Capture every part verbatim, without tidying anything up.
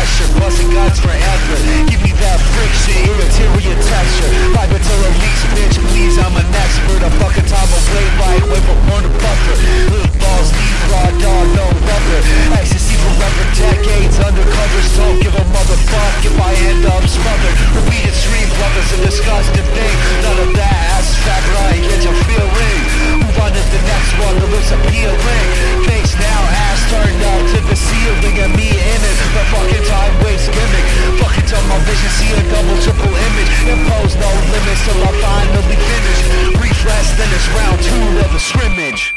pressure, busting guns forever. Give me that friction, interior texture. Life until release, bitch, please, I'm an expert. A fucking time away, right away from porn to buffer. Little balls, leave raw dog, no rubber. Ecstasy forever, decades undercover. Don't give a motherfuck if I end up smothered. Repeated stream, lovers a disgusting thing. None of that ass is fact, right, get your feeling. Move on to the next one that looks appealing. Face now, ass turned up to the ceiling, and me in it. The fucking time waste gimmick. Fucking till my vision see a double, triple image. Impose no limits till I finally finish. Refresh, then it's round two of the scrimmage.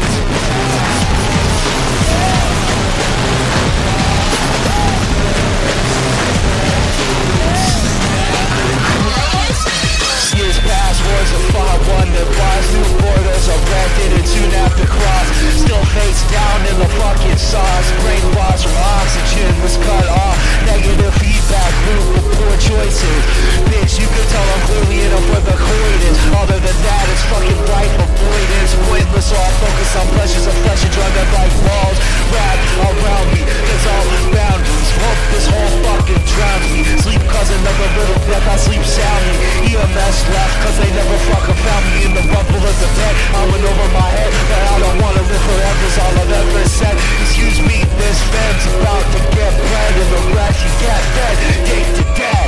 Years past, wars of fought, one that wise. New borders erected and soon after cross. Still face down in the fucking sauce. Brainwashed from oxygen was cut off. Negative feedback loop with poor choices. Bitch, you can tell I'm clearly in up where the coitus. Other than that, it's fucking right avoidance. Pointless, so I focus on pleasures of flesh and drug like walls. Wrap around me, it's all boundaries. Hope this whole fucking drowns me. Sleep cause another little death, I sleep soundly. E M S left cause they never fucking found me in the rumble of the bed. I went over my head, but I don't wanna live forever is all I've ever said. Excuse me, this fan's about to get bread, and the rest you get fed, day to day.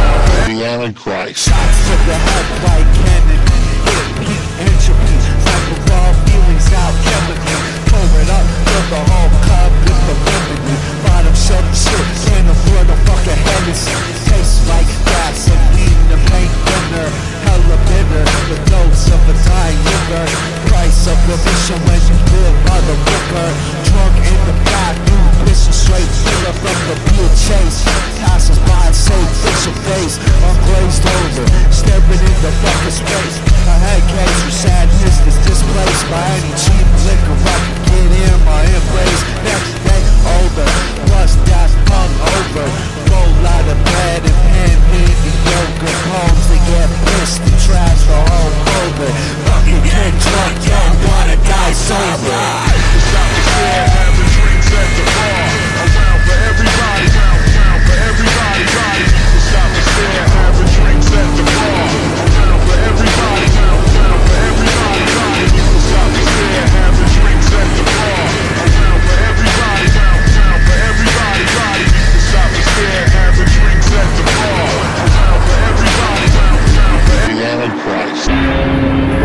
Christ. Shots to the head like cannon, hit peak entropy, cycle a whole cup with the remedy. Bottom shelf shit, can't afford a fucking Hennessy. Tastes like gasoline and paint thinner. Hella bitter, the dose of a dying liver. Price of remission when you live by the river. Drunk in the bathroom, pissing straight filler from the blue chase. Passes by and say fix your face. I'm glazed over, staring in the fucking space. A head case for sadness is displaced by any cheap liquor I can get in my embrace. Next day older, bust ass hung over. Roll out of bed and pen handy yoga poems to get pissed and trash for home over. Fucking get drunk, don't wanna die sober. Stop the share, having drinks at the bar. Around for everybody, round, round for everybody, body. Stop the share, having drinks at the bar. Around for everybody, round, round for everybody, body. Stop the share, having drinks at the bar. Around for everybody, round, round for everybody, body. Stop the share, having drinks at the bar. Around for everybody, round, round for everybody.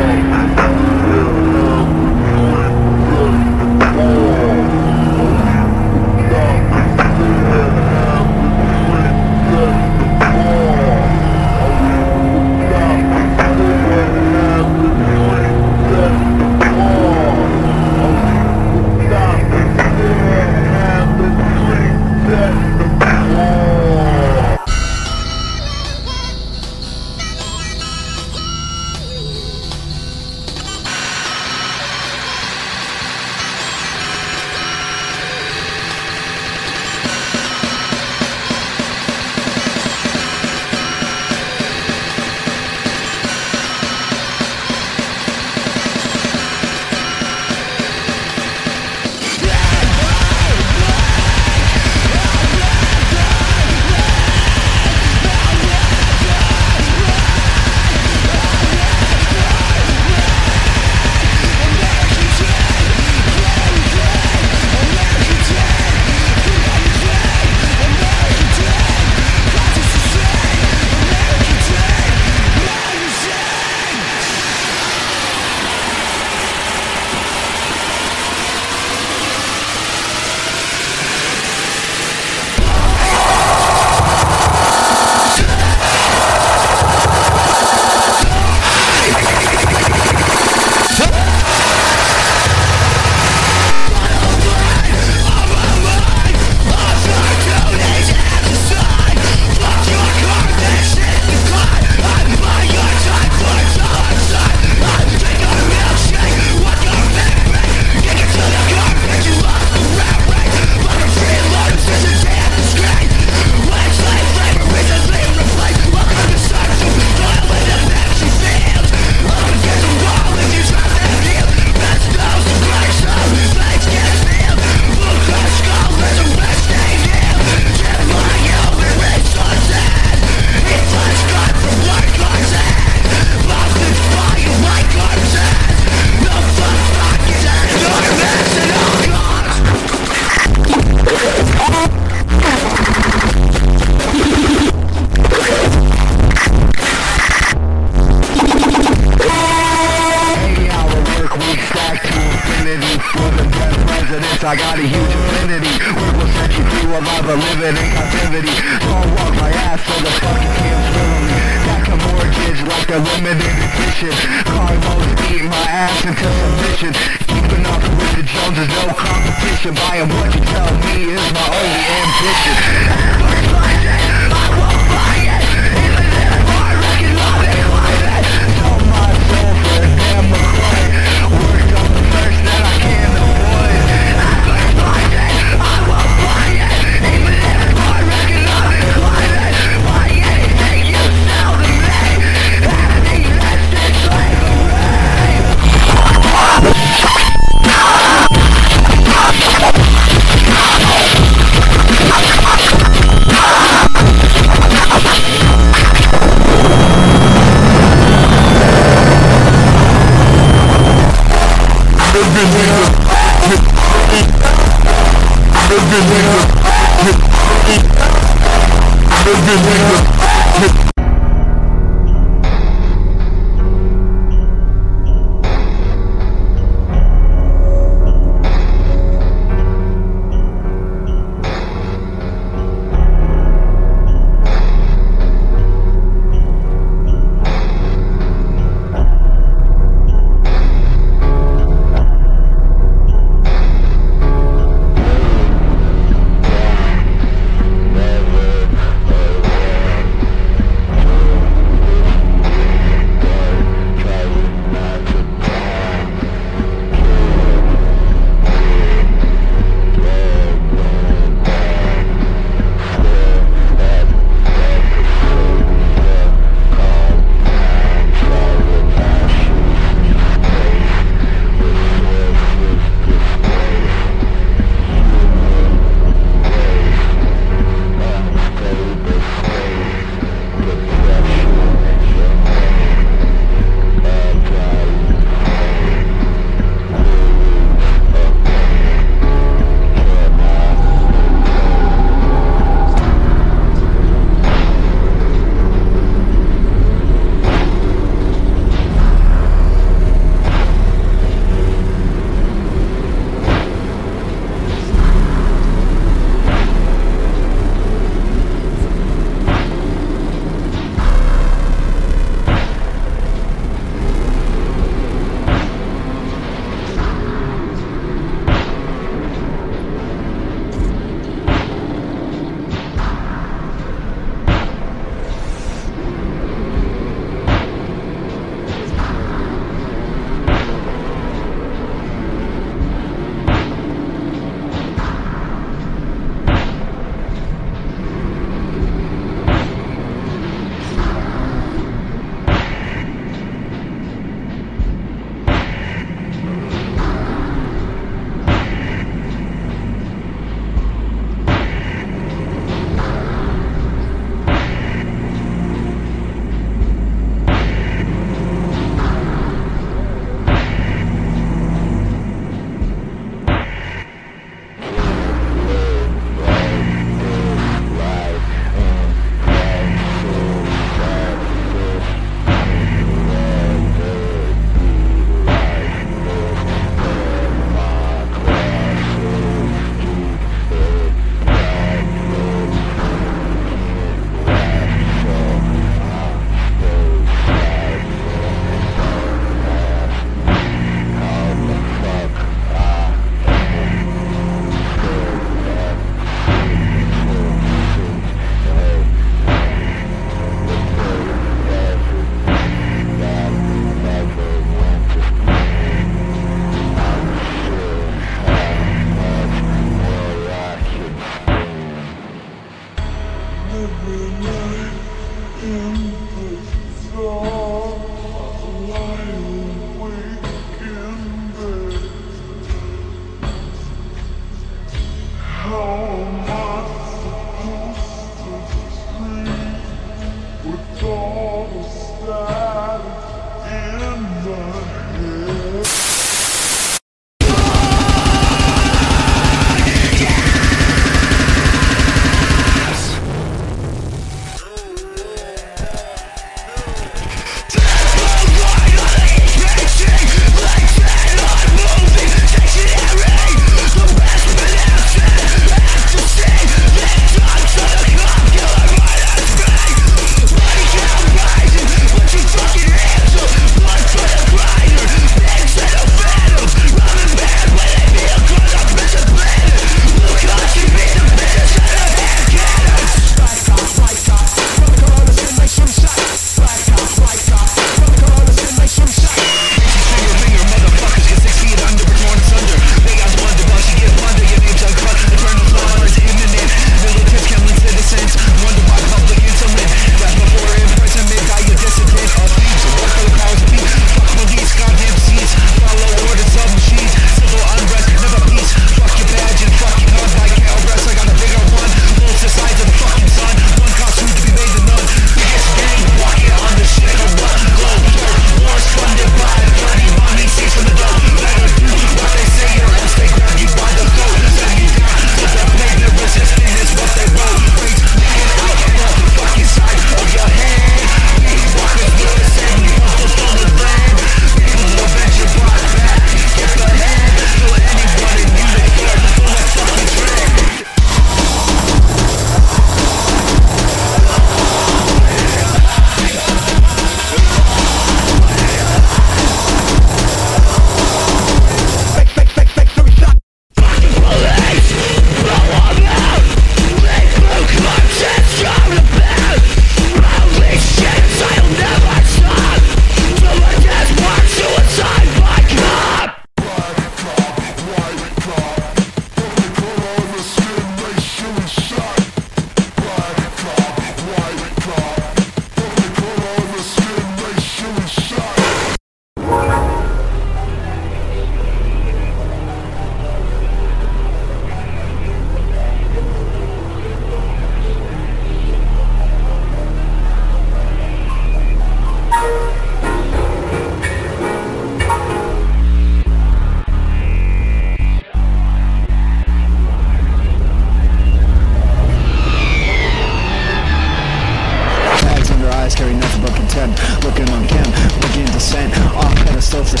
I got a huge affinity. We will set you through a life of living in captivity. Don't walk my ass so the fucking can't feel me. Got a mortgage like a limited edition. Carlos eat my ass into submission. Keeping up with the Joneses, no competition. Buying what you tell me is my only ambition. Everybody's like it, I won't buy it. Even if I reckon love it, climb it. Sell my soul for a damn McCoy. Worked on the first that I can't avoid.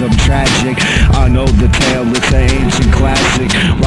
some tragic. I know the tale, it's an ancient classic.